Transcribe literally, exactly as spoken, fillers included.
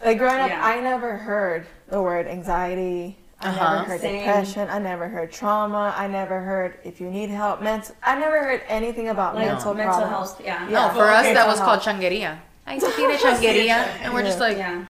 Like growing up, Yeah. I never heard the word anxiety. I Uh-huh. never heard Same. depression. I never heard trauma. I never heard if you need help. Mental. I never heard anything about Like mental mental problems. health, yeah. Yeah. No, for us Okay. that was Mental called changuería. Ay, tú tienes changuería. And we're just like, Yeah.